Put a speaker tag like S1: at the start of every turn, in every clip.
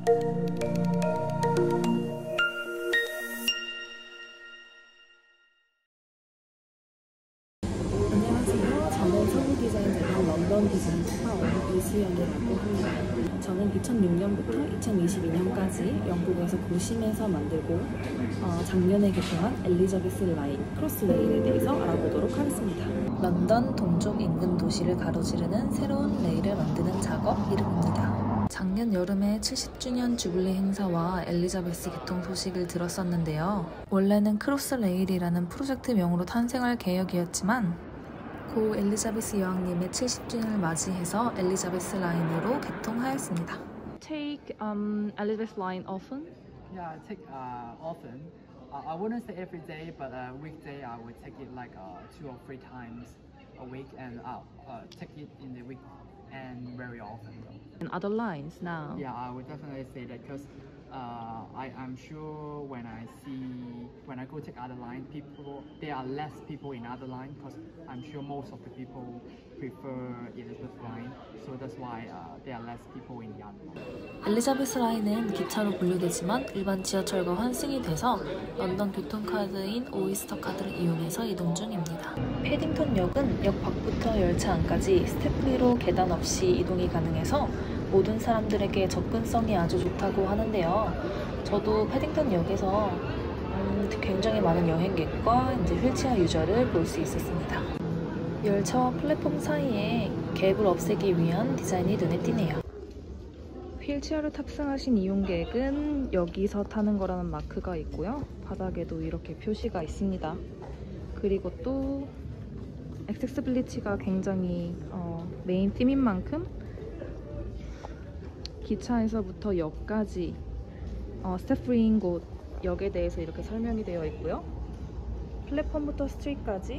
S1: 안녕하세요. 저는 서울 디자인대학 런던 디자인과 이수연이라고 합니다. 저는 2006년부터 2022년까지 영국에서 고심에서 만들고 작년에 개통한 엘리자베스 라인 크로스 레일에 대해서 알아보도록 하겠습니다. 런던 동쪽 인근 도시를 가로지르는 새로운 레일을 만드는 작업 이름입니다. 작년 여름에 70주년 주빌리 행사와 엘리자베스 개통 소식을 들었었는데요. 원래는 크로스 레일이라는 프로젝트명으로 탄생할 계획이었지만 고 엘리자베스 여왕님의 70주년을 맞이해서 엘리자베스 라인으로 개통하였습니다. Take Elizabeth line often?
S2: Yeah, I take often. I wouldn't say every day, but weekday I would take it like 2 or 3 times a week, and take it in the week and very often.
S1: And other lines now?
S2: Yeah, I would definitely say that because I'm sure when I go take other line, there are less people in other line because I'm sure most of the people prefer Elizabeth line, so that's why there are less people in the other line.
S1: 엘리자베스 라인은 기차로 분류되지만 일반 지하철과 환승이 돼서 런던 교통카드인 오이스터 카드를 이용해서 이동 중입니다. 패딩턴 역은 역 밖부터 열차 안까지 스테프리로 계단 없이 이동이 가능해서 모든 사람들에게 접근성이 아주 좋다고 하는데요. 저도 패딩턴 역에서 굉장히 많은 여행객과 휠체어 유저를 볼 수 있었습니다. 열차와 플랫폼 사이에 갭을 없애기 위한 디자인이 눈에 띄네요. 휠체어를 탑승하신 이용객은 여기서 타는 거라는 마크가 있고요. 바닥에도 이렇게 표시가 있습니다. 그리고 또 액세서빌리티가 굉장히 메인 팀인 만큼 기차에서부터 역까지 스텝프리인 곳 역에 대해서 이렇게 설명이 되어 있고요. 플랫폼부터 스트릿까지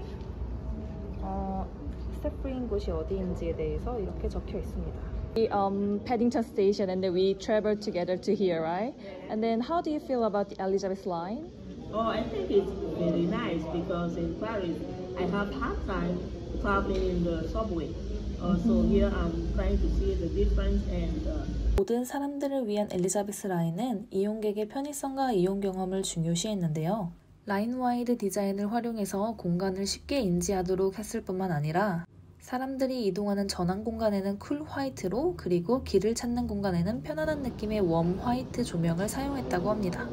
S1: 스텝프리인 곳이 어디인지에 대해서 이렇게 적혀 있습니다. Paddington Station, and then we traveled together to here, right? And then how do you feel about the Elizabeth line?
S3: Oh, I think it's very nice because in Paris I have hard time traveling in the subway. So here I'm trying to see the difference and
S1: 모든 사람들을 위한 엘리자베스 라인은 이용객의 편의성과 이용 경험을 중요시했는데요. 라인 와이드 디자인을 활용해서 공간을 쉽게 인지하도록 했을 뿐만 아니라 사람들이 이동하는 전환 공간에는 쿨 화이트로, 그리고 길을 찾는 공간에는 편안한 느낌의 웜 화이트 조명을 사용했다고 합니다.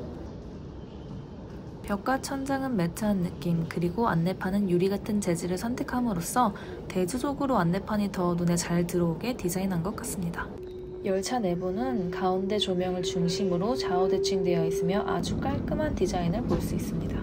S1: 벽과 천장은 매트한 느낌, 그리고 안내판은 유리 같은 재질을 선택함으로써 대조적으로 안내판이 더 눈에 잘 들어오게 디자인한 것 같습니다. 열차 내부는 가운데 조명을 중심으로 좌우 대칭되어 있으며 아주 깔끔한 디자인을 볼 수 있습니다.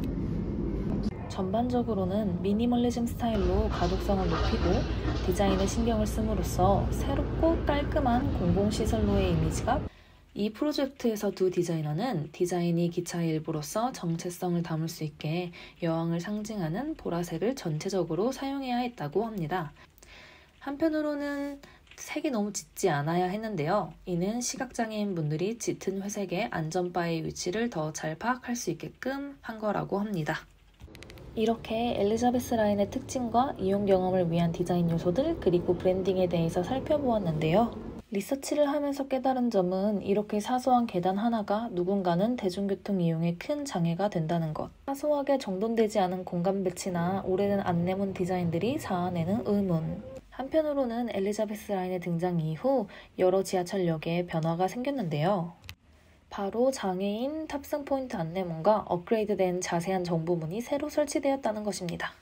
S1: 전반적으로는 미니멀리즘 스타일로 가독성을 높이고 디자인에 신경을 씀으로써 새롭고 깔끔한 공공시설로의 이미지가, 이 프로젝트에서 두 디자이너는 디자인이 기차의 일부로서 정체성을 담을 수 있게 여왕을 상징하는 보라색을 전체적으로 사용해야 했다고 합니다. 한편으로는 색이 너무 짙지 않아야 했는데요. 이는 시각장애인 분들이 짙은 회색의 안전바의 위치를 더 잘 파악할 수 있게끔 한 거라고 합니다. 이렇게 엘리자베스 라인의 특징과 이용 경험을 위한 디자인 요소들, 그리고 브랜딩에 대해서 살펴보았는데요. 리서치를 하면서 깨달은 점은 이렇게 사소한 계단 하나가 누군가는 대중교통 이용에 큰 장애가 된다는 것, 사소하게 정돈되지 않은 공간 배치나 오래된 안내문 디자인들이 자아내는 의문. 한편으로는 엘리자베스 라인의 등장 이후 여러 지하철역에 변화가 생겼는데요. 바로 장애인 탑승 포인트 안내문과 업그레이드된 자세한 정보문이 새로 설치되었다는 것입니다.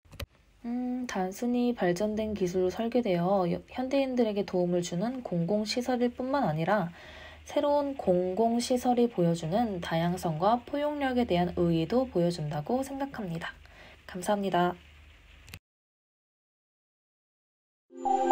S1: 단순히 발전된 기술로 설계되어 현대인들에게 도움을 주는 공공시설일 뿐만 아니라 새로운 공공시설이 보여주는 다양성과 포용력에 대한 의의도 보여준다고 생각합니다. 감사합니다.